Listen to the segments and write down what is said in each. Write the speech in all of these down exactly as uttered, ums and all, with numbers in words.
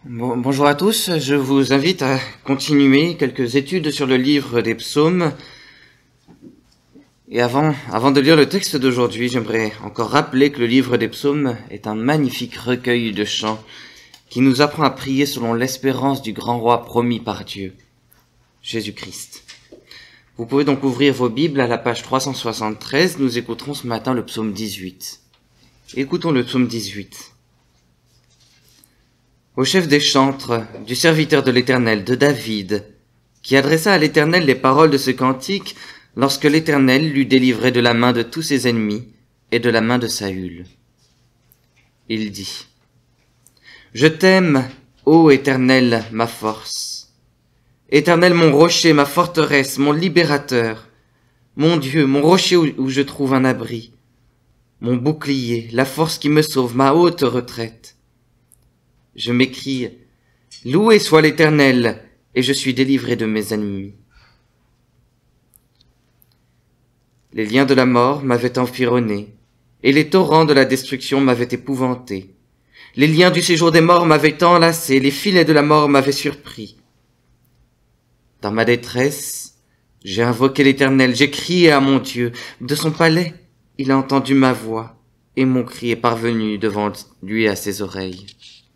Bon, bonjour à tous, je vous invite à continuer quelques études sur le livre des psaumes. Et avant, avant de lire le texte d'aujourd'hui, j'aimerais encore rappeler que le livre des psaumes est un magnifique recueil de chants qui nous apprend à prier selon l'espérance du grand roi promis par Dieu, Jésus-Christ. Vous pouvez donc ouvrir vos Bibles à la page trois cent soixante-treize, nous écouterons ce matin le psaume dix-huit. Écoutons le psaume dix-huit. Au chef des chantres, du serviteur de l'Éternel, de David, qui adressa à l'Éternel les paroles de ce cantique lorsque l'Éternel l'eut délivré de la main de tous ses ennemis et de la main de Saül. Il dit : Je t'aime, ô Éternel, ma force. Éternel, mon rocher, ma forteresse, mon libérateur, mon Dieu, mon rocher où, où je trouve un abri, mon bouclier, la force qui me sauve, ma haute retraite. Je m'écrie : Loué soit l'Éternel, et je suis délivré de mes ennemis. Les liens de la mort m'avaient environné, et les torrents de la destruction m'avaient épouvanté. Les liens du séjour des morts m'avaient enlacé, les filets de la mort m'avaient surpris. Dans ma détresse, j'ai invoqué l'Éternel, j'ai crié à mon Dieu. De son palais, il a entendu ma voix, et mon cri est parvenu devant lui à ses oreilles.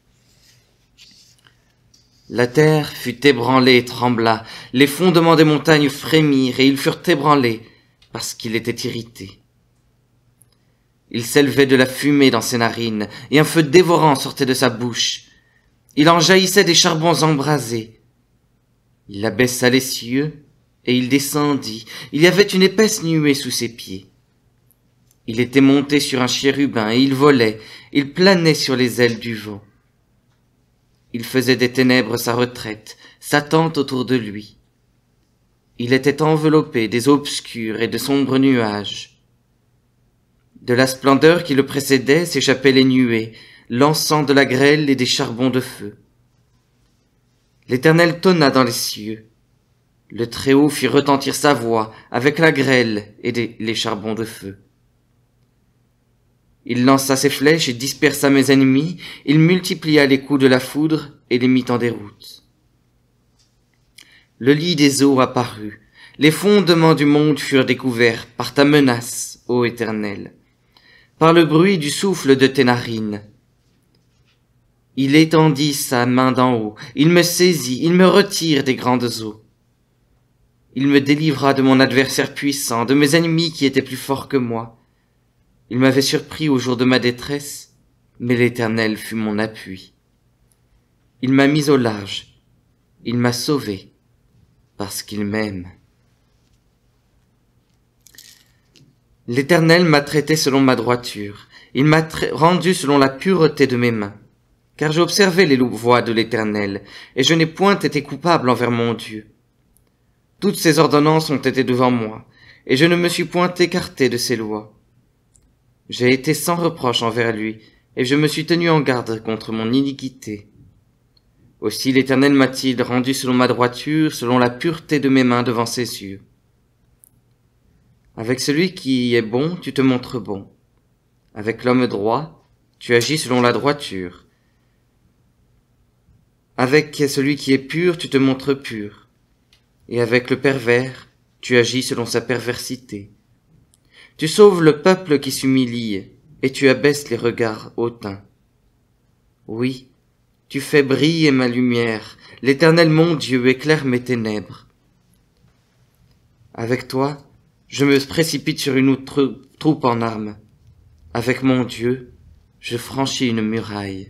La terre fut ébranlée et trembla, les fondements des montagnes frémirent, et ils furent ébranlés, parce qu'il était irrité. Il s'élevait de la fumée dans ses narines, et un feu dévorant sortait de sa bouche. Il en jaillissait des charbons embrasés. Il abaissa les cieux, et il descendit. Il y avait une épaisse nuée sous ses pieds. Il était monté sur un chérubin, et il volait, il planait sur les ailes du vent. Il faisait des ténèbres sa retraite, sa tente autour de lui. Il était enveloppé des eaux obscures et de sombres nuages. De la splendeur qui le précédait s'échappaient les nuées, l'encens de la grêle et des charbons de feu. L'Éternel tonna dans les cieux. Le Très-Haut fit retentir sa voix avec la grêle et des, les charbons de feu. Il lança ses flèches et dispersa mes ennemis, il multiplia les coups de la foudre et les mit en déroute. Le lit des eaux apparut, les fondements du monde furent découverts par ta menace, ô Éternel, par le bruit du souffle de tes narines. Il étendit sa main d'en haut, il me saisit, il me retire des grandes eaux. Il me délivra de mon adversaire puissant, de mes ennemis qui étaient plus forts que moi. Il m'avait surpris au jour de ma détresse, mais l'Éternel fut mon appui. Il m'a mis au large, il m'a sauvé, parce qu'il m'aime. L'Éternel m'a traité selon ma droiture, il m'a rendu selon la pureté de mes mains, car j'ai observé les voies de l'Éternel, et je n'ai point été coupable envers mon Dieu. Toutes ses ordonnances ont été devant moi, et je ne me suis point écarté de ses lois. J'ai été sans reproche envers lui, et je me suis tenu en garde contre mon iniquité. Aussi l'Éternel m'a-t-il rendu selon ma droiture, selon la pureté de mes mains devant ses yeux. Avec celui qui est bon, tu te montres bon. Avec l'homme droit, tu agis selon la droiture. Avec celui qui est pur, tu te montres pur. Et avec le pervers, tu agis selon sa perversité. Tu sauves le peuple qui s'humilie, et tu abaisses les regards hautains. Oui, tu fais briller ma lumière, l'Éternel mon Dieu éclaire mes ténèbres. Avec toi, je me précipite sur une autre troupe en armes. Avec mon Dieu, je franchis une muraille.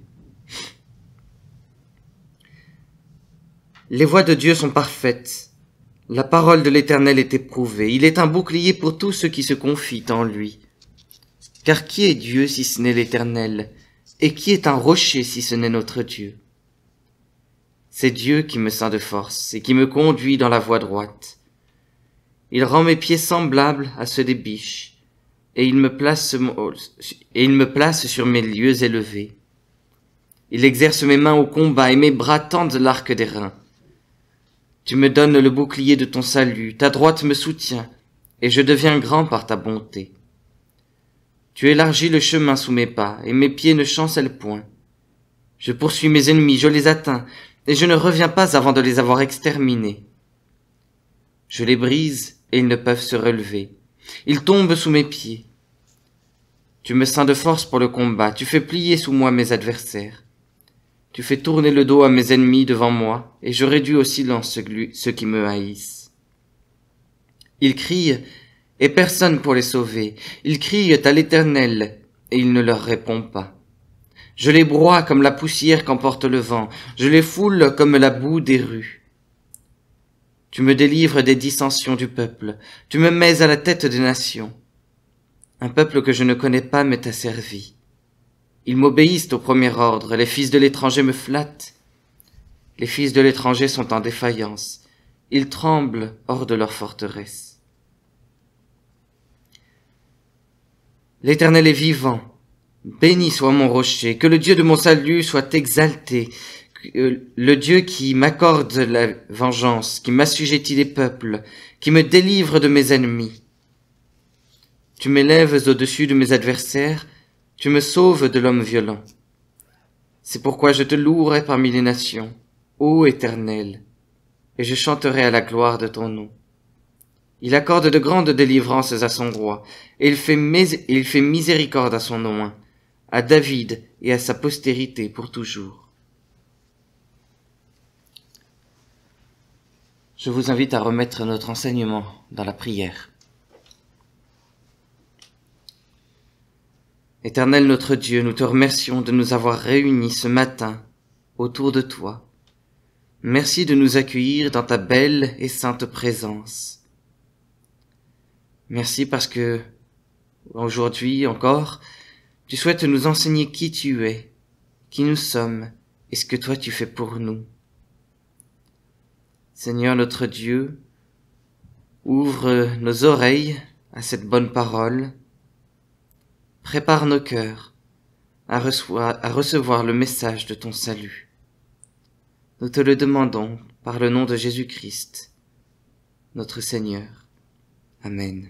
Les voies de Dieu sont parfaites. La parole de l'Éternel est éprouvée. Il est un bouclier pour tous ceux qui se confient en lui. Car qui est Dieu si ce n'est l'Éternel? Et qui est un rocher si ce n'est notre Dieu? C'est Dieu qui me ceint de force et qui me conduit dans la voie droite. Il rend mes pieds semblables à ceux des biches, et il me place, et il me place sur mes lieux élevés. Il exerce mes mains au combat et mes bras tendent l'arc des reins. Tu me donnes le bouclier de ton salut, ta droite me soutient, et je deviens grand par ta bonté. Tu élargis le chemin sous mes pas, et mes pieds ne chancellent point. Je poursuis mes ennemis, je les atteins, et je ne reviens pas avant de les avoir exterminés. Je les brise, et ils ne peuvent se relever. Ils tombent sous mes pieds. Tu me ceins de force pour le combat, tu fais plier sous moi mes adversaires. Tu fais tourner le dos à mes ennemis devant moi, et je réduis au silence ceux qui me haïssent. Ils crient, et personne pour les sauver. Ils crient à l'Éternel, et il ne leur répond pas. Je les broie comme la poussière qu'emporte le vent, je les foule comme la boue des rues. Tu me délivres des dissensions du peuple, tu me mets à la tête des nations. Un peuple que je ne connais pas m'est asservi. Ils m'obéissent au premier ordre, les fils de l'étranger me flattent. Les fils de l'étranger sont en défaillance, ils tremblent hors de leur forteresse. L'Éternel est vivant, béni soit mon rocher, que le Dieu de mon salut soit exalté, que le Dieu qui m'accorde la vengeance, qui m'assujettit les peuples, qui me délivre de mes ennemis. Tu m'élèves au-dessus de mes adversaires, tu me sauves de l'homme violent. C'est pourquoi je te louerai parmi les nations, ô Éternel, et je chanterai à la gloire de ton nom. Il accorde de grandes délivrances à son roi, et il fait, mis- il fait miséricorde à son oint, à David et à sa postérité pour toujours. Je vous invite à remettre notre enseignement dans la prière. Éternel notre Dieu, nous te remercions de nous avoir réunis ce matin autour de toi. Merci de nous accueillir dans ta belle et sainte présence. Merci parce que, aujourd'hui encore, tu souhaites nous enseigner qui tu es, qui nous sommes et ce que toi tu fais pour nous. Seigneur notre Dieu, ouvre nos oreilles à cette bonne parole. Prépare nos cœurs à recevoir, à recevoir le message de ton salut. Nous te le demandons par le nom de Jésus-Christ, notre Seigneur. Amen.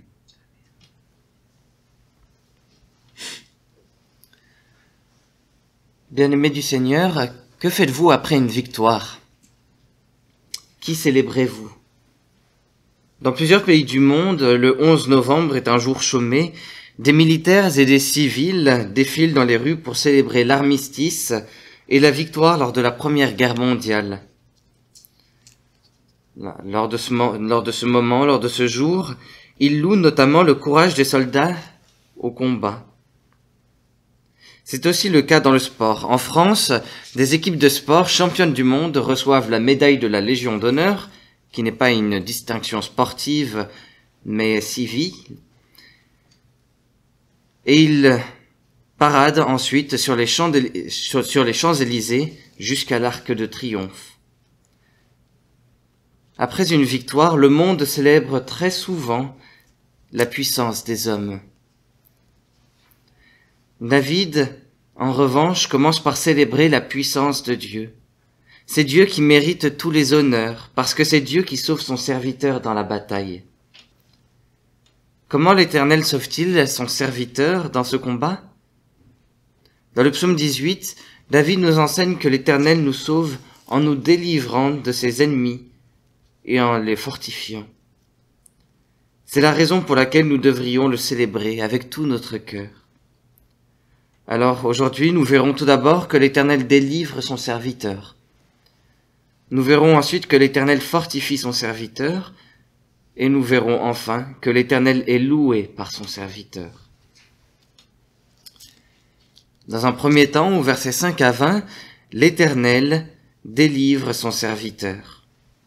Bien-aimés du Seigneur, que faites-vous après une victoire? Qui célébrez-vous? Dans plusieurs pays du monde, le onze novembre est un jour chômé. Des militaires et des civils défilent dans les rues pour célébrer l'armistice et la victoire lors de la Première Guerre mondiale. Lors de ce, lors de ce moment, lors de ce jour, ils louent notamment le courage des soldats au combat. C'est aussi le cas dans le sport. En France, des équipes de sport championnes du monde reçoivent la médaille de la Légion d'honneur, qui n'est pas une distinction sportive, mais civile. Et ils paradent ensuite sur les champs sur, sur les Champs-Élysées jusqu'à l'Arc de Triomphe. Après une victoire, le monde célèbre très souvent la puissance des hommes. David, en revanche, commence par célébrer la puissance de Dieu. C'est Dieu qui mérite tous les honneurs, parce que c'est Dieu qui sauve son serviteur dans la bataille. Comment l'Éternel sauve-t-il son serviteur dans ce combat? Dans le psaume dix-huit, David nous enseigne que l'Éternel nous sauve en nous délivrant de ses ennemis et en les fortifiant. C'est la raison pour laquelle nous devrions le célébrer avec tout notre cœur. Alors aujourd'hui, nous verrons tout d'abord que l'Éternel délivre son serviteur. Nous verrons ensuite que l'Éternel fortifie son serviteur, et nous verrons enfin que l'Éternel est loué par son serviteur. Dans un premier temps, au verset cinq à vingt, l'Éternel délivre son serviteur.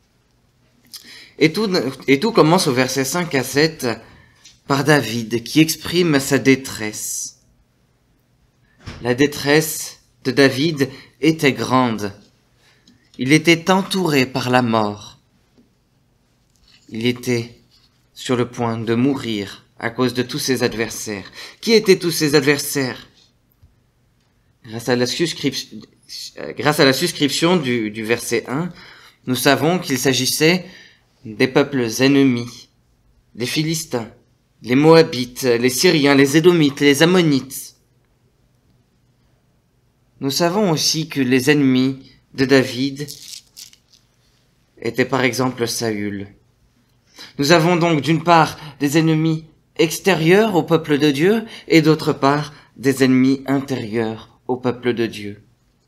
Et tout, et tout commence au verset cinq à sept par David qui exprime sa détresse. La détresse de David était grande. Il était entouré par la mort. Il était sur le point de mourir à cause de tous ses adversaires. Qui étaient tous ses adversaires? Grâce à la suscription, grâce à la suscription du, du verset un, nous savons qu'il s'agissait des peuples ennemis, les Philistins, les Moabites, les Syriens, les Édomites, les Ammonites. Nous savons aussi que les ennemis de David étaient par exemple Saül. Nous avons donc d'une part des ennemis extérieurs au peuple de Dieu et d'autre part des ennemis intérieurs au peuple de Dieu.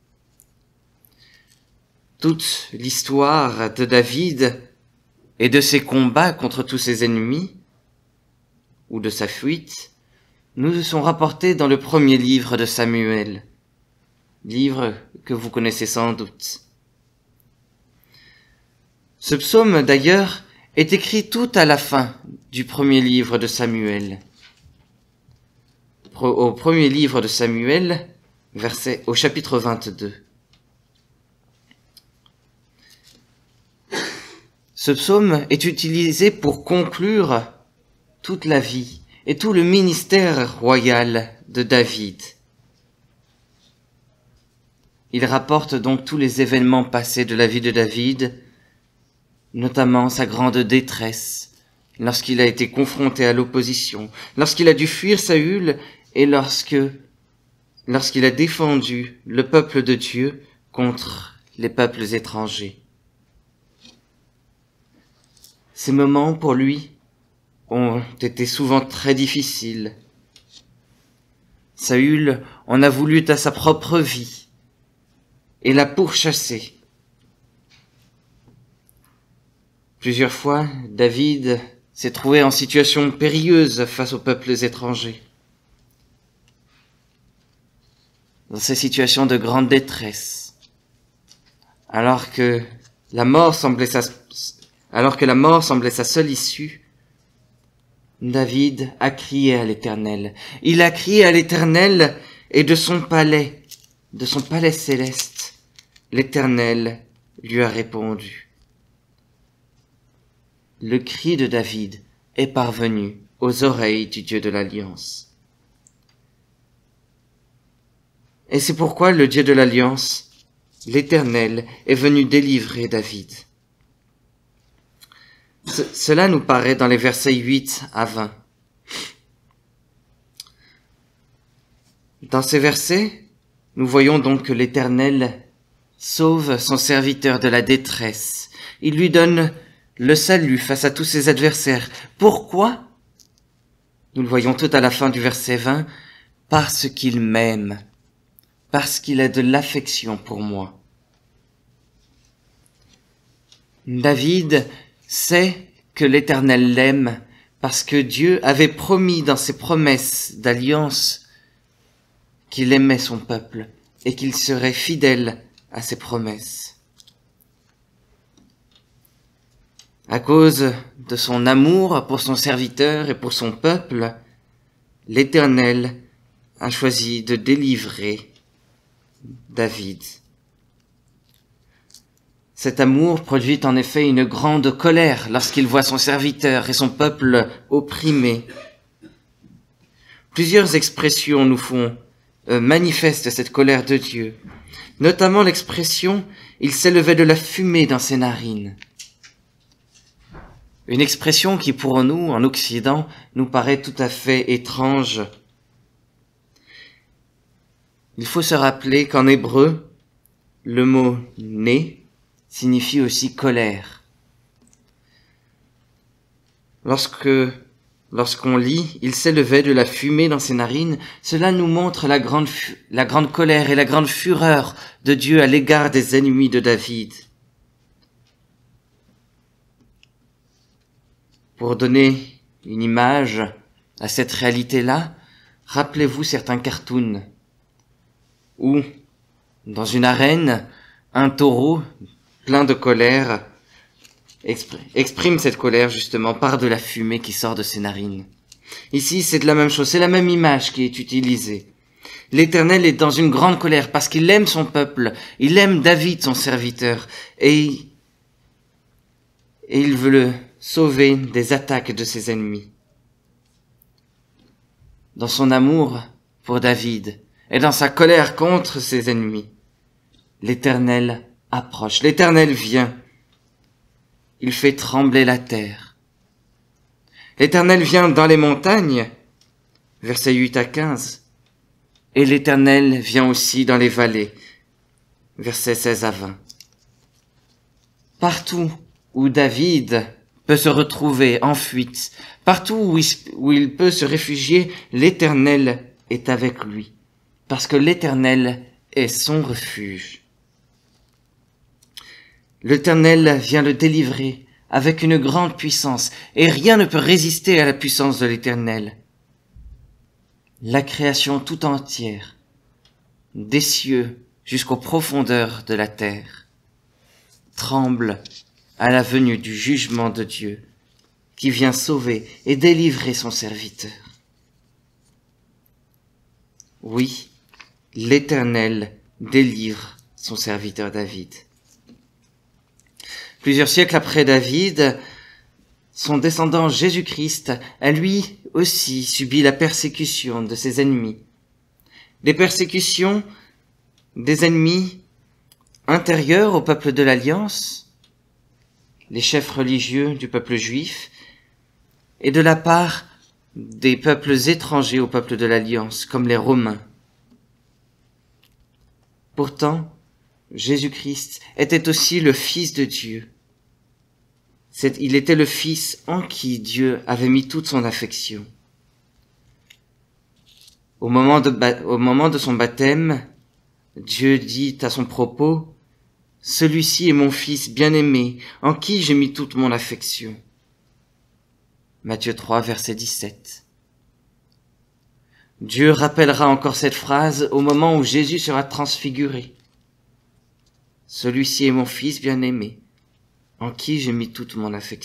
Toute l'histoire de David et de ses combats contre tous ses ennemis, ou de sa fuite, nous sont rapportés dans le premier livre de Samuel, livre que vous connaissez sans doute. Ce psaume, d'ailleurs, est écrit tout à la fin du premier livre de Samuel. Au premier livre de Samuel, verset, au chapitre vingt-deux. Ce psaume est utilisé pour conclure toute la vie et tout le ministère royal de David. Il rapporte donc tous les événements passés de la vie de David, notamment sa grande détresse, lorsqu'il a été confronté à l'opposition, lorsqu'il a dû fuir Saül et lorsque, lorsqu'il a défendu le peuple de Dieu contre les peuples étrangers. Ces moments, pour lui, ont été souvent très difficiles. Saül en a voulu à sa propre vie et l'a pourchassé. Plusieurs fois, David s'est trouvé en situation périlleuse face aux peuples étrangers. Dans ces situations de grande détresse, alors que la mort semblait sa, alors que la mort semblait sa seule issue, David a crié à l'Éternel. Il a crié à l'Éternel et de son palais, de son palais céleste, l'Éternel lui a répondu. Le cri de David est parvenu aux oreilles du Dieu de l'Alliance. Et c'est pourquoi le Dieu de l'Alliance, l'Éternel, est venu délivrer David. Ce, cela nous paraît dans les versets huit à vingt. Dans ces versets, nous voyons donc que l'Éternel sauve son serviteur de la détresse. Il lui donne le salut face à tous ses adversaires. Pourquoi? Nous le voyons tout à la fin du verset vingt. Parce qu'il m'aime, parce qu'il a de l'affection pour moi. David sait que l'Éternel l'aime parce que Dieu avait promis dans ses promesses d'alliance qu'il aimait son peuple et qu'il serait fidèle à ses promesses. À cause de son amour pour son serviteur et pour son peuple, l'Éternel a choisi de délivrer David. Cet amour produit en effet une grande colère lorsqu'il voit son serviteur et son peuple opprimés. Plusieurs expressions nous font euh, manifeste cette colère de Dieu, notamment l'expression « il s'élevait de la fumée dans ses narines ». Une expression qui pour nous, en Occident, nous paraît tout à fait étrange. Il faut se rappeler qu'en hébreu, le mot « né » signifie aussi colère. Lorsque, lorsqu'on lit « il s'élevait de la fumée dans ses narines », cela nous montre la grande, la grande colère et la grande fureur de Dieu à l'égard des ennemis de David. Pour donner une image à cette réalité-là, rappelez-vous certains cartoons où, dans une arène, un taureau plein de colère exprime cette colère justement par de la fumée qui sort de ses narines. Ici, c'est de la même chose, c'est la même image qui est utilisée. L'Éternel est dans une grande colère parce qu'il aime son peuple, il aime David, son serviteur, et, et il veut le sauver des attaques de ses ennemis. Dans son amour pour David et dans sa colère contre ses ennemis, l'Éternel approche, l'Éternel vient. Il fait trembler la terre. L'Éternel vient dans les montagnes, versets huit à quinze. et l'Éternel vient aussi dans les vallées. Versets seize à vingt. Partout où David peut se retrouver en fuite, partout où il, où il peut se réfugier, l'Éternel est avec lui, parce que l'Éternel est son refuge. L'Éternel vient le délivrer avec une grande puissance, et rien ne peut résister à la puissance de l'Éternel. La création tout entière, des cieux jusqu'aux profondeurs de la terre, tremble à la venue du jugement de Dieu, qui vient sauver et délivrer son serviteur. Oui, l'Éternel délivre son serviteur David. Plusieurs siècles après David, son descendant Jésus-Christ a lui aussi subi la persécution de ses ennemis. Des persécutions des ennemis intérieurs au peuple de l'Alliance, les chefs religieux du peuple juif, et de la part des peuples étrangers au peuple de l'Alliance, comme les Romains. Pourtant, Jésus-Christ était aussi le Fils de Dieu. C'est, il était le Fils en qui Dieu avait mis toute son affection. Au moment de, au moment de son baptême, Dieu dit à son propos, « Celui-ci est mon Fils bien-aimé, en qui j'ai mis toute mon affection. » Matthieu trois, verset dix-sept. Dieu rappellera encore cette phrase au moment où Jésus sera transfiguré. « Celui-ci est mon Fils bien-aimé, en qui j'ai mis toute mon affection. »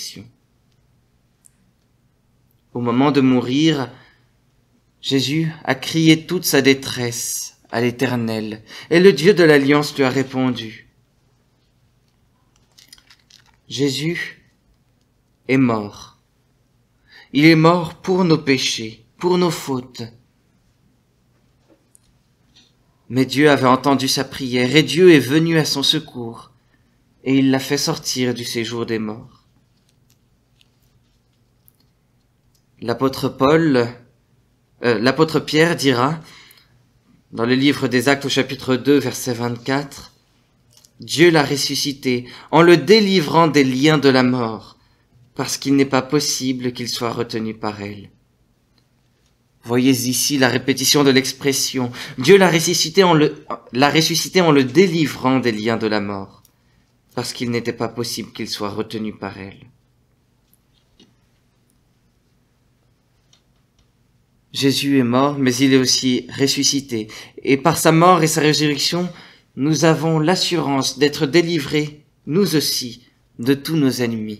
Au moment de mourir, Jésus a crié toute sa détresse à l'Éternel, et le Dieu de l'Alliance lui a répondu. Jésus est mort. Il est mort pour nos péchés, pour nos fautes. Mais Dieu avait entendu sa prière, et Dieu est venu à son secours, et il l'a fait sortir du séjour des morts. L'apôtre Paul, euh, l'apôtre Pierre dira, dans le livre des Actes au chapitre deux, verset vingt-quatre, « Dieu l'a ressuscité en le délivrant des liens de la mort, parce qu'il n'est pas possible qu'il soit retenu par elle. » Voyez ici la répétition de l'expression. Dieu l'a ressuscité en le, l'a ressuscité en le délivrant des liens de la mort, parce qu'il n'était pas possible qu'il soit retenu par elle. Jésus est mort, mais il est aussi ressuscité. Et par sa mort et sa résurrection, nous avons l'assurance d'être délivrés, nous aussi, de tous nos ennemis.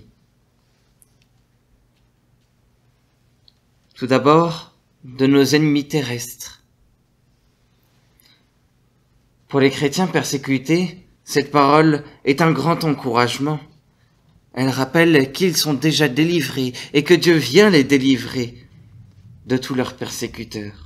Tout d'abord, de nos ennemis terrestres. Pour les chrétiens persécutés, cette parole est un grand encouragement. Elle rappelle qu'ils sont déjà délivrés et que Dieu vient les délivrer de tous leurs persécuteurs.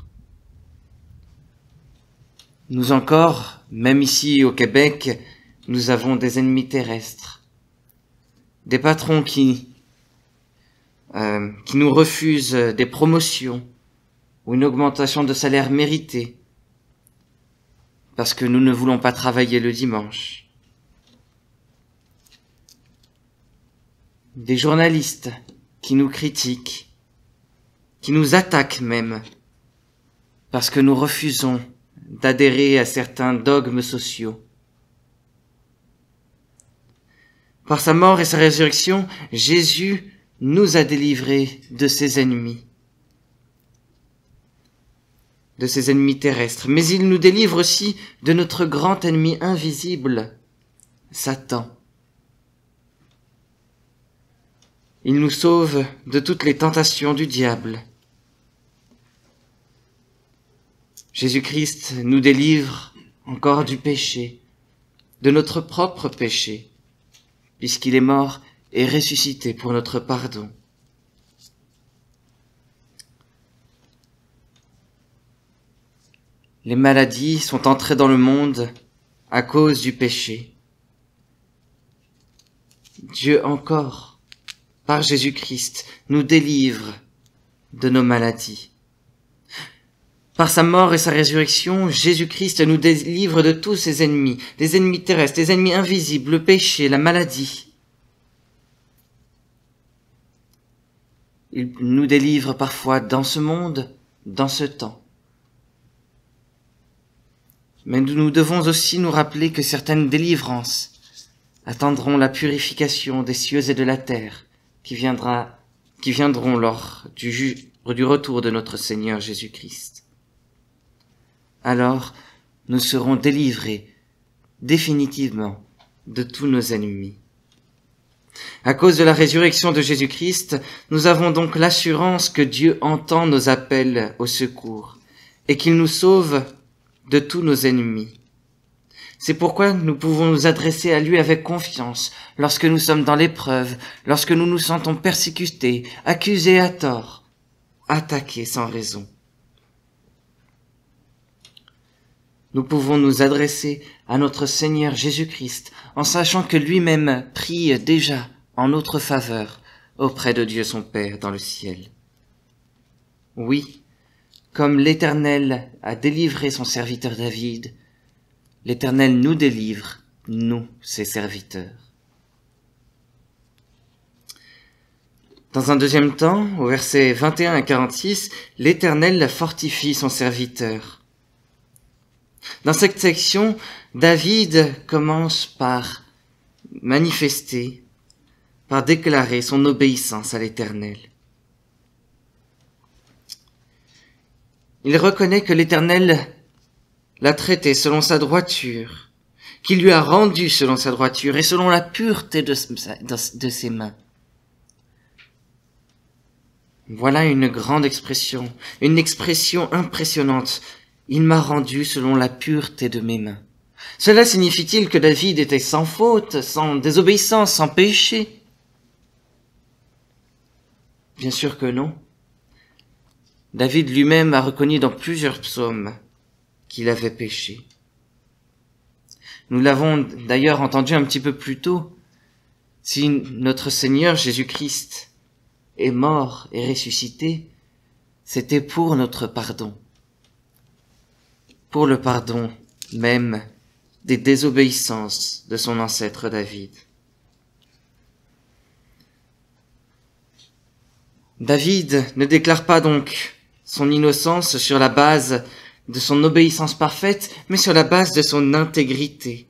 Nous encore, même ici au Québec, nous avons des ennemis terrestres, des patrons qui, euh, qui nous refusent des promotions ou une augmentation de salaire méritée parce que nous ne voulons pas travailler le dimanche. Des journalistes qui nous critiquent, qui nous attaquent même, parce que nous refusons d'adhérer à certains dogmes sociaux. Par sa mort et sa résurrection, Jésus nous a délivrés de ses ennemis, de ses ennemis terrestres, mais il nous délivre aussi de notre grand ennemi invisible, Satan. Il nous sauve de toutes les tentations du diable. Jésus-Christ nous délivre encore du péché, de notre propre péché, puisqu'il est mort et ressuscité pour notre pardon. Les maladies sont entrées dans le monde à cause du péché. Dieu encore, par Jésus-Christ, nous délivre de nos maladies. Par sa mort et sa résurrection, Jésus-Christ nous délivre de tous ses ennemis, des ennemis terrestres, des ennemis invisibles, le péché, la maladie. Il nous délivre parfois dans ce monde, dans ce temps. Mais nous devons aussi nous rappeler que certaines délivrances attendront la purification des cieux et de la terre qui viendra, qui viendront lors du, ju- du retour de notre Seigneur Jésus-Christ. Alors, nous serons délivrés définitivement de tous nos ennemis. À cause de la résurrection de Jésus-Christ, nous avons donc l'assurance que Dieu entend nos appels au secours et qu'il nous sauve de tous nos ennemis. C'est pourquoi nous pouvons nous adresser à lui avec confiance lorsque nous sommes dans l'épreuve, lorsque nous nous sentons persécutés, accusés à tort, attaqués sans raison. Nous pouvons nous adresser à notre Seigneur Jésus-Christ en sachant que lui-même prie déjà en notre faveur auprès de Dieu son Père dans le ciel. Oui, comme l'Éternel a délivré son serviteur David, l'Éternel nous délivre, nous, ses serviteurs. Dans un deuxième temps, au verset vingt et un à quarante-six, l'Éternel fortifie son serviteur. Dans cette section, David commence par manifester, par déclarer son obéissance à l'Éternel. Il reconnaît que l'Éternel l'a traité selon sa droiture, qu'il lui a rendu selon sa droiture et selon la pureté de, de ses mains. Voilà une grande expression, une expression impressionnante. Il m'a rendu selon la pureté de mes mains. Cela signifie-t-il que David était sans faute, sans désobéissance, sans péché? Bien sûr que non. David lui-même a reconnu dans plusieurs psaumes qu'il avait péché. Nous l'avons d'ailleurs entendu un petit peu plus tôt. Si notre Seigneur Jésus-Christ est mort et ressuscité, c'était pour notre pardon. Pour le pardon même des désobéissances de son ancêtre David. David ne déclare pas donc son innocence sur la base de son obéissance parfaite, mais sur la base de son intégrité.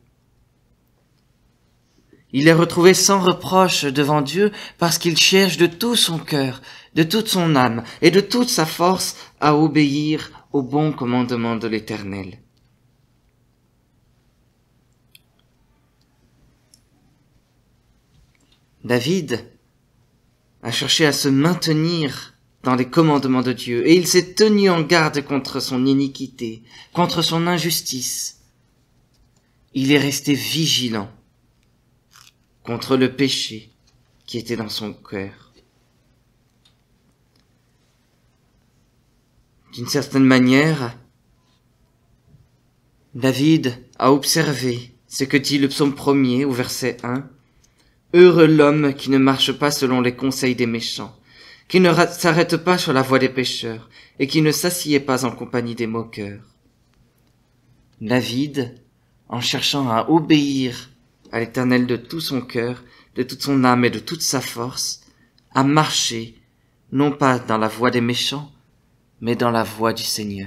Il est retrouvé sans reproche devant Dieu parce qu'il cherche de tout son cœur, de toute son âme et de toute sa force à obéir au bon commandement de l'Éternel. David a cherché à se maintenir dans les commandements de Dieu et il s'est tenu en garde contre son iniquité, contre son injustice. Il est resté vigilant contre le péché qui était dans son cœur. D'une certaine manière, David a observé ce que dit le psaume premier au verset un. « Heureux l'homme qui ne marche pas selon les conseils des méchants, qui ne s'arrête pas sur la voie des pécheurs et qui ne s'assied pas en compagnie des moqueurs. » David, en cherchant à obéir à l'Éternel de tout son cœur, de toute son âme et de toute sa force, a marché non pas dans la voie des méchants, mais dans la voie du Seigneur.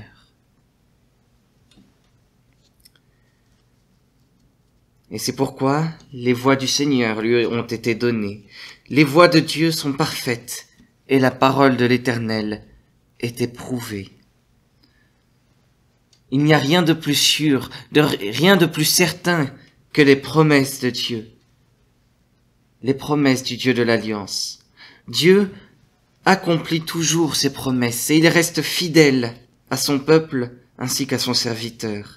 Et c'est pourquoi les voies du Seigneur lui ont été données. Les voies de Dieu sont parfaites et la parole de l'Éternel est éprouvée. Il n'y a rien de plus sûr, de rien de plus certain que les promesses de Dieu. Les promesses du Dieu de l'Alliance. Dieu accomplit toujours ses promesses et il reste fidèle à son peuple ainsi qu'à son serviteur.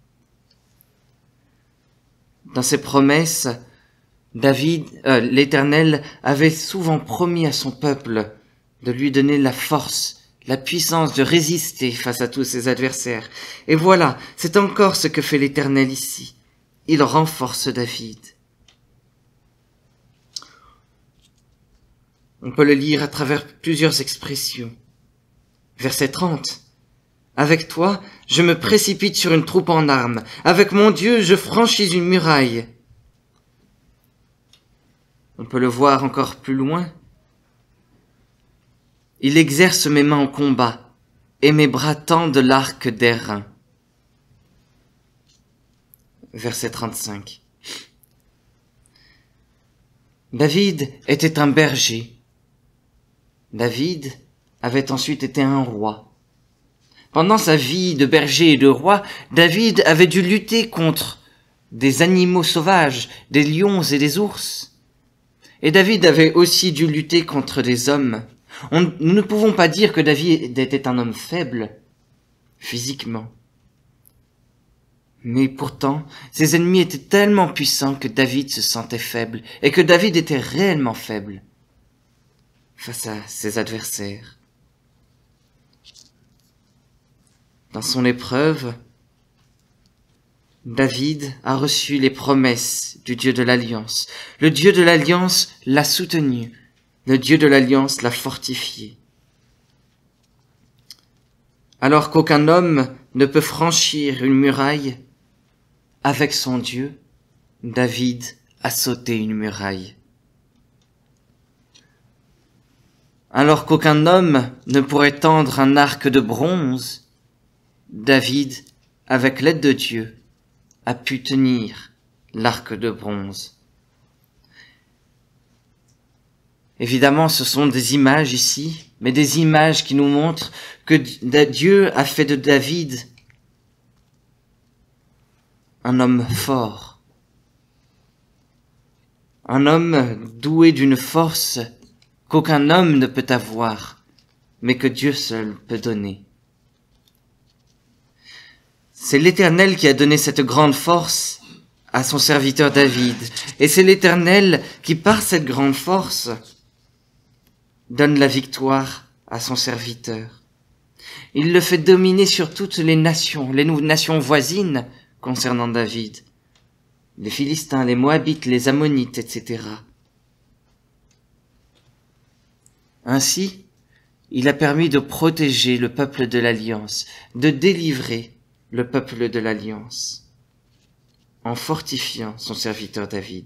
Dans ses promesses, David, euh, l'Éternel avait souvent promis à son peuple de lui donner la force, la puissance de résister face à tous ses adversaires. Et voilà, c'est encore ce que fait l'Éternel ici. Il renforce David. On peut le lire à travers plusieurs expressions. Verset trente. Avec toi, je me précipite sur une troupe en armes. Avec mon Dieu, je franchis une muraille. On peut le voir encore plus loin. Il exerce mes mains au combat, et mes bras tendent l'arc d'airain. Verset trente-cinq. David était un berger. David avait ensuite été un roi. Pendant sa vie de berger et de roi, David avait dû lutter contre des animaux sauvages, des lions et des ours. Et David avait aussi dû lutter contre des hommes. On, nous ne pouvons pas dire que David était un homme faible, physiquement. Mais pourtant, ses ennemis étaient tellement puissants que David se sentait faible, et que David était réellement faible face à ses adversaires. Dans son épreuve, David a reçu les promesses du Dieu de l'Alliance. Le Dieu de l'Alliance l'a soutenu. Le Dieu de l'Alliance l'a fortifié. Alors qu'aucun homme ne peut franchir une muraille, avec son Dieu, David a sauté une muraille. Alors qu'aucun homme ne pourrait tendre un arc de bronze, David, avec l'aide de Dieu, a pu tenir l'arc de bronze. Évidemment, ce sont des images ici, mais des images qui nous montrent que Dieu a fait de David un homme fort, un homme doué d'une force qu'aucun homme ne peut avoir, mais que Dieu seul peut donner. C'est l'Éternel qui a donné cette grande force à son serviteur David, et c'est l'Éternel qui, par cette grande force, donne la victoire à son serviteur. Il le fait dominer sur toutes les nations, les nations voisines concernant David, les Philistins, les Moabites, les Ammonites, et cetera. Ainsi, il a permis de protéger le peuple de l'Alliance, de délivrer le peuple de l'Alliance, en fortifiant son serviteur David.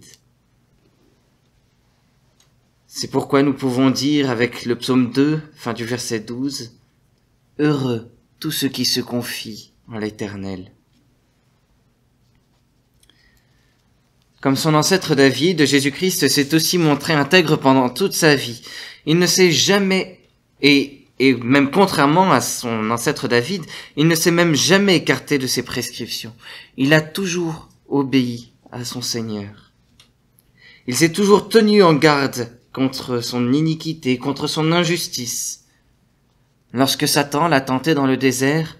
C'est pourquoi nous pouvons dire avec le psaume deux, fin du verset douze, « Heureux tous ceux qui se confient en l'Éternel ». Comme son ancêtre David, Jésus-Christ s'est aussi montré intègre pendant toute sa vie. Il ne s'est jamais, et, et même contrairement à son ancêtre David, il ne s'est même jamais écarté de ses prescriptions. Il a toujours obéi à son Seigneur. Il s'est toujours tenu en garde contre son iniquité, contre son injustice. Lorsque Satan l'a tenté dans le désert,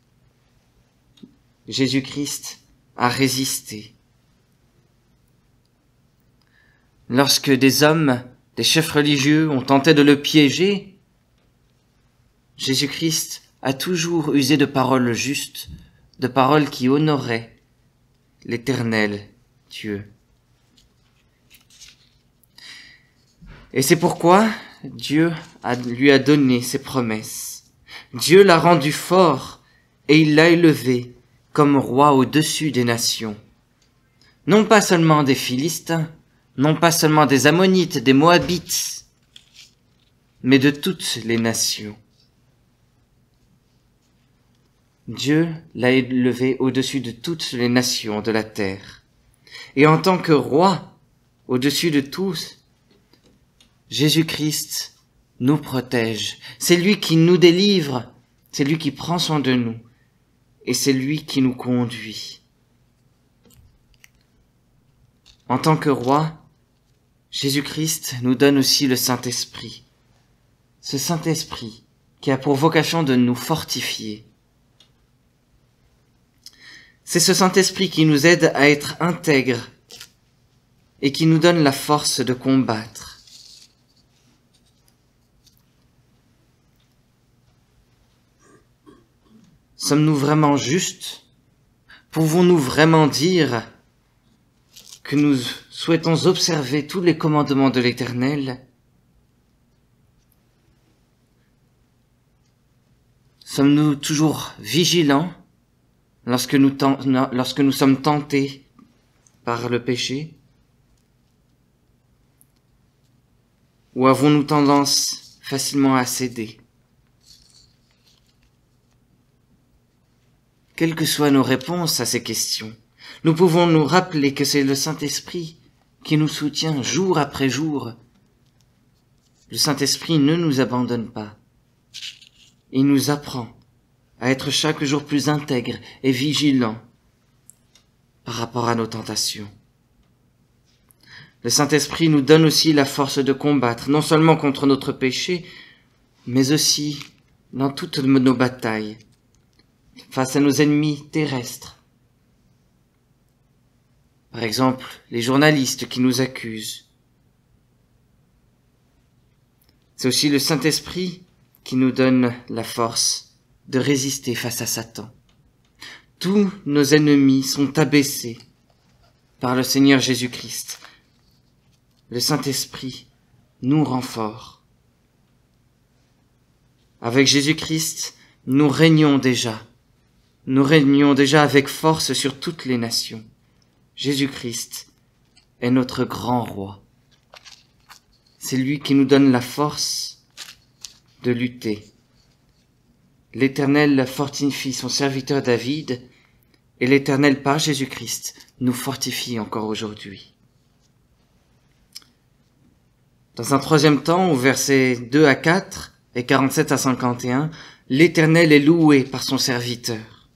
Jésus-Christ a résisté. Lorsque des hommes, des chefs religieux ont tenté de le piéger, Jésus-Christ a toujours usé de paroles justes, de paroles qui honoraient l'Éternel Dieu. Et c'est pourquoi Dieu a, lui a donné ses promesses. Dieu l'a rendu fort et il l'a élevé comme roi au-dessus des nations. Non pas seulement des Philistins, non pas seulement des Ammonites, des Moabites, mais de toutes les nations. Dieu l'a élevé au-dessus de toutes les nations de la terre. Et en tant que roi, au-dessus de tous, Jésus-Christ nous protège. C'est lui qui nous délivre, c'est lui qui prend soin de nous, et c'est lui qui nous conduit. En tant que roi, Jésus-Christ nous donne aussi le Saint-Esprit. Ce Saint-Esprit qui a pour vocation de nous fortifier. C'est ce Saint-Esprit qui nous aide à être intègres et qui nous donne la force de combattre. Sommes-nous vraiment justes? Pouvons-nous vraiment dire que nous souhaitons observer tous les commandements de l'Éternel? Sommes-nous toujours vigilants lorsque nous, lorsque nous sommes tentés par le péché? Ou avons-nous tendance facilement à céder? Quelles que soient nos réponses à ces questions, nous pouvons nous rappeler que c'est le Saint-Esprit qui nous soutient jour après jour. Le Saint-Esprit ne nous abandonne pas. Il nous apprend à être chaque jour plus intègres et vigilants par rapport à nos tentations. Le Saint-Esprit nous donne aussi la force de combattre, non seulement contre notre péché, mais aussi dans toutes nos batailles, face à nos ennemis terrestres. Par exemple, les journalistes qui nous accusent. C'est aussi le Saint-Esprit qui nous donne la force de résister face à Satan. Tous nos ennemis sont abaissés par le Seigneur Jésus-Christ. Le Saint-Esprit nous rend forts. Avec Jésus-Christ, nous régnons déjà. Nous régnons déjà avec force sur toutes les nations. Jésus-Christ est notre grand roi. C'est lui qui nous donne la force de lutter. L'Éternel fortifie son serviteur David, et l'Éternel par Jésus-Christ nous fortifie encore aujourd'hui. Dans un troisième temps, au verset deux à quatre et quarante-sept à cinquante et un, l'Éternel est loué par son serviteur.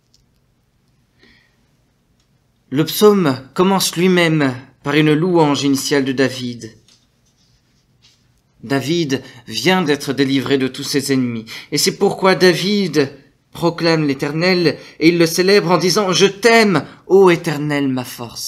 Le psaume commence lui-même par une louange initiale de David. David vient d'être délivré de tous ses ennemis, et c'est pourquoi David proclame l'Éternel, et il le célèbre en disant « Je t'aime, ô Éternel, ma force ».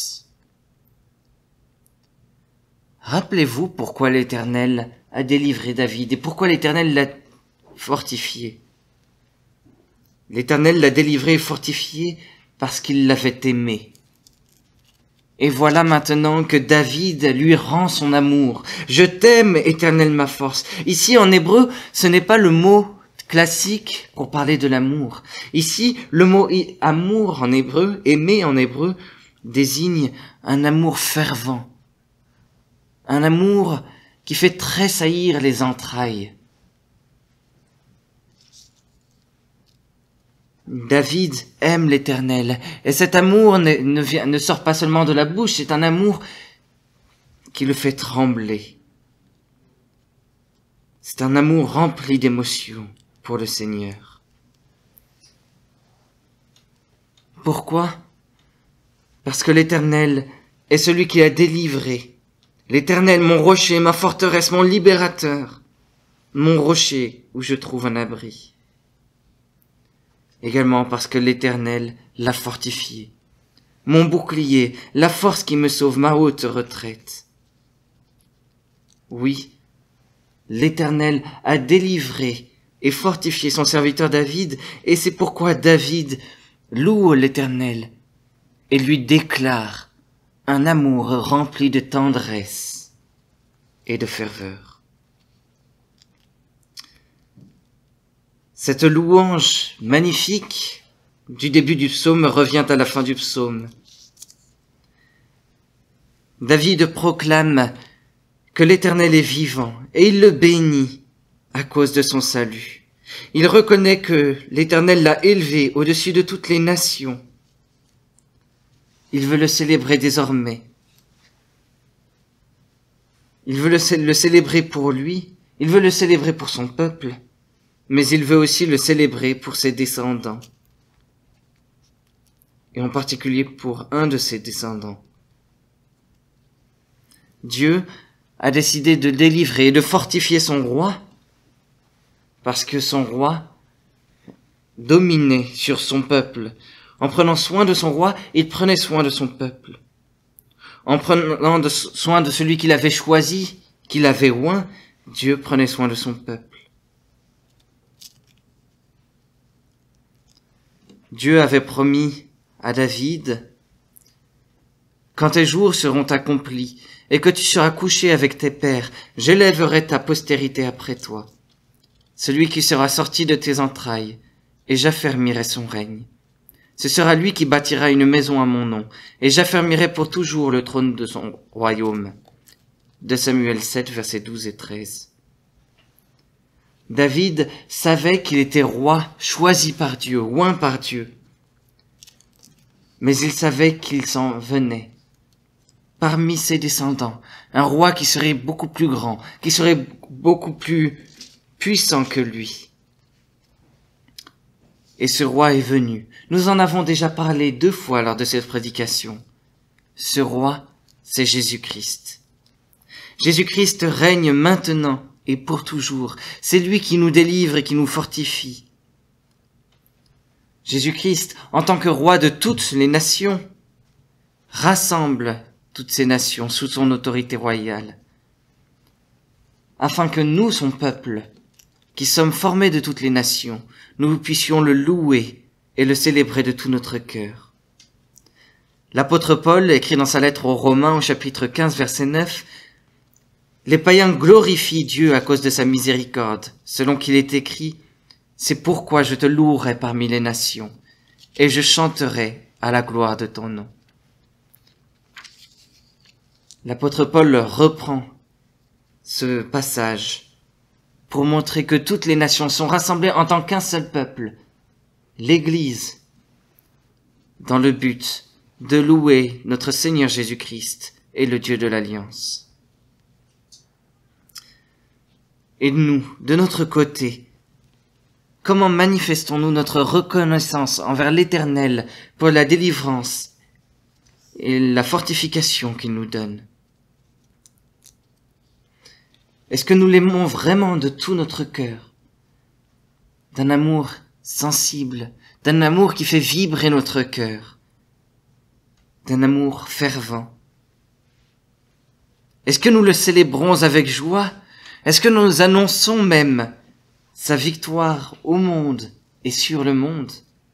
Rappelez-vous pourquoi l'Éternel a délivré David, et pourquoi l'Éternel l'a fortifié. L'Éternel l'a délivré et fortifié parce qu'il l'avait aimé. Et voilà maintenant que David lui rend son amour. « Je t'aime, Éternel, ma force ». Ici, en hébreu, ce n'est pas le mot classique pour parler de l'amour. Ici, le mot « amour » en hébreu, « aimer » en hébreu, désigne un amour fervent. Un amour qui fait tressaillir les entrailles. David aime l'Éternel, et cet amour ne, ne, vient, ne sort pas seulement de la bouche, c'est un amour qui le fait trembler. C'est un amour rempli d'émotions pour le Seigneur. Pourquoi? Parce que l'Éternel est celui qui a délivré. L'Éternel, mon rocher, ma forteresse, mon libérateur, mon rocher où je trouve un abri. Également parce que l'Éternel l'a fortifié. Mon bouclier, la force qui me sauve, ma haute retraite. Oui, l'Éternel a délivré et fortifié son serviteur David, et c'est pourquoi David loue l'Éternel et lui déclare un amour rempli de tendresse et de ferveur. Cette louange magnifique du début du psaume revient à la fin du psaume. David proclame que l'Éternel est vivant et il le bénit à cause de son salut. Il reconnaît que l'Éternel l'a élevé au-dessus de toutes les nations. Il veut le célébrer désormais. Il veut le, le célébrer pour lui, il veut le célébrer pour son peuple, mais il veut aussi le célébrer pour ses descendants, et en particulier pour un de ses descendants. Dieu a décidé de délivrer et de fortifier son roi, parce que son roi dominait sur son peuple. En prenant soin de son roi, il prenait soin de son peuple. En prenant de soin de celui qu'il avait choisi, qu'il avait oint, Dieu prenait soin de son peuple. Dieu avait promis à David, « Quand tes jours seront accomplis et que tu seras couché avec tes pères, j'élèverai ta postérité après toi, celui qui sera sorti de tes entrailles, et j'affermirai son règne. Ce sera lui qui bâtira une maison à mon nom, et j'affermirai pour toujours le trône de son royaume. De Samuel sept, versets douze et treize. David savait qu'il était roi, choisi par Dieu, oint par Dieu. Mais il savait qu'il s'en venait, parmi ses descendants, un roi qui serait beaucoup plus grand, qui serait beaucoup plus puissant que lui. Et ce roi est venu. Nous en avons déjà parlé deux fois lors de cette prédication. Ce roi, c'est Jésus-Christ. Jésus-Christ règne maintenant et pour toujours. C'est lui qui nous délivre et qui nous fortifie. Jésus-Christ, en tant que roi de toutes les nations, rassemble toutes ces nations sous son autorité royale, afin que nous, son peuple, qui sommes formés de toutes les nations, nous puissions le louer et le célébrer de tout notre cœur. L'apôtre Paul écrit dans sa lettre aux Romains au chapitre quinze, verset neuf, « Les païens glorifient Dieu à cause de sa miséricorde, selon qu'il est écrit, « C'est pourquoi je te louerai parmi les nations, et je chanterai à la gloire de ton nom. » L'apôtre Paul reprend ce passage pour montrer que toutes les nations sont rassemblées en tant qu'un seul peuple, l'Église, dans le but de louer notre Seigneur Jésus-Christ et le Dieu de l'Alliance. Et nous, de notre côté, comment manifestons-nous notre reconnaissance envers l'Éternel pour la délivrance et la fortification qu'il nous donne? Est-ce que nous l'aimons vraiment de tout notre cœur, d'un amour sensible, d'un amour qui fait vibrer notre cœur, d'un amour fervent? Est-ce que nous le célébrons avec joie? Est-ce que nous annonçons même sa victoire au monde et sur le monde?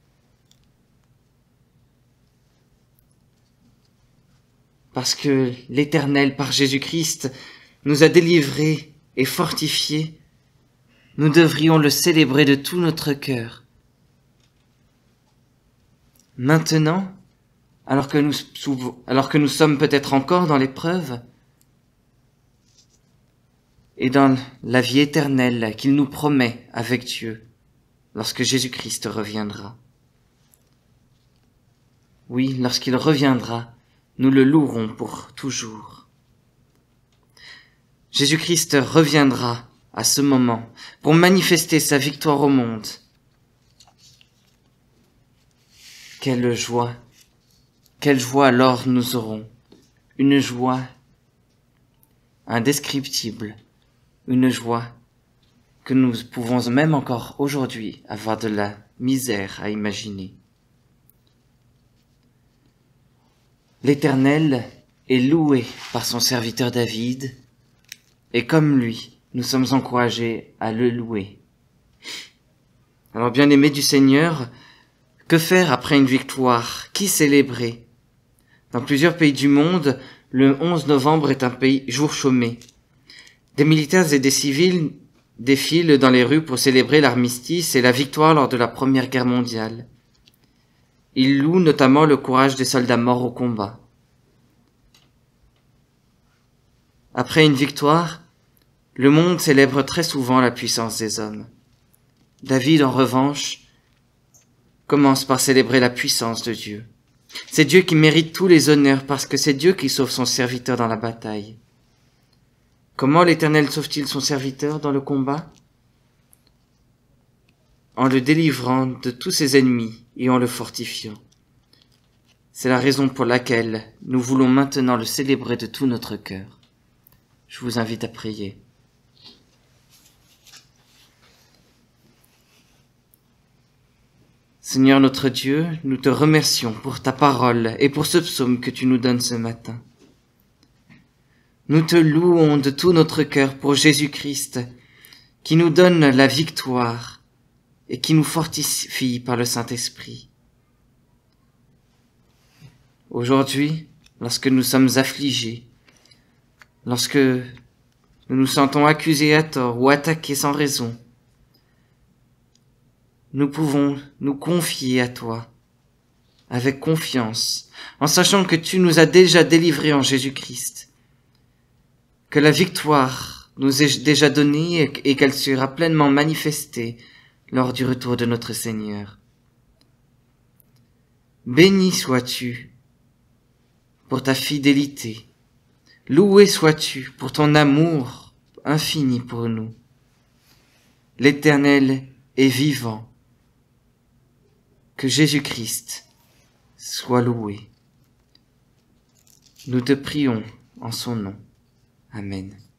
Parce que l'Éternel, par Jésus-Christ, nous a délivrés et fortifiés, nous devrions le célébrer de tout notre cœur. Maintenant, alors que nous, alors que nous sommes peut-être encore dans l'épreuve, et dans la vie éternelle qu'il nous promet avec Dieu, lorsque Jésus-Christ reviendra. Oui, lorsqu'il reviendra, nous le louerons pour toujours. Jésus-Christ reviendra à ce moment pour manifester sa victoire au monde. Quelle joie, quelle joie alors nous aurons, une joie indescriptible, une joie que nous pouvons même encore aujourd'hui avoir de la misère à imaginer. L'Éternel est loué par son serviteur David, et comme lui, nous sommes encouragés à le louer. Alors, bien-aimés du Seigneur, que faire après une victoire? Qui célébrer? Dans plusieurs pays du monde, le onze novembre est un pays jour chômé. Des militaires et des civils défilent dans les rues pour célébrer l'armistice et la victoire lors de la Première Guerre mondiale. Ils louent notamment le courage des soldats morts au combat. Après une victoire, le monde célèbre très souvent la puissance des hommes. David, en revanche, commence par célébrer la puissance de Dieu. C'est Dieu qui mérite tous les honneurs parce que c'est Dieu qui sauve son serviteur dans la bataille. Comment l'Éternel sauve-t-il son serviteur dans le combat? En le délivrant de tous ses ennemis et en le fortifiant. C'est la raison pour laquelle nous voulons maintenant le célébrer de tout notre cœur. Je vous invite à prier. Seigneur notre Dieu, nous te remercions pour ta parole et pour ce psaume que tu nous donnes ce matin. Nous te louons de tout notre cœur pour Jésus-Christ, qui nous donne la victoire et qui nous fortifie par le Saint-Esprit. Aujourd'hui, lorsque nous sommes affligés, lorsque nous nous sentons accusés à tort ou attaqués sans raison, nous pouvons nous confier à toi avec confiance, en sachant que tu nous as déjà délivrés en Jésus-Christ, que la victoire nous est déjà donnée et qu'elle sera pleinement manifestée lors du retour de notre Seigneur. Béni sois-tu pour ta fidélité, loué sois-tu pour ton amour infini pour nous. L'Éternel est vivant, que Jésus-Christ soit loué. Nous te prions en son nom. Amen.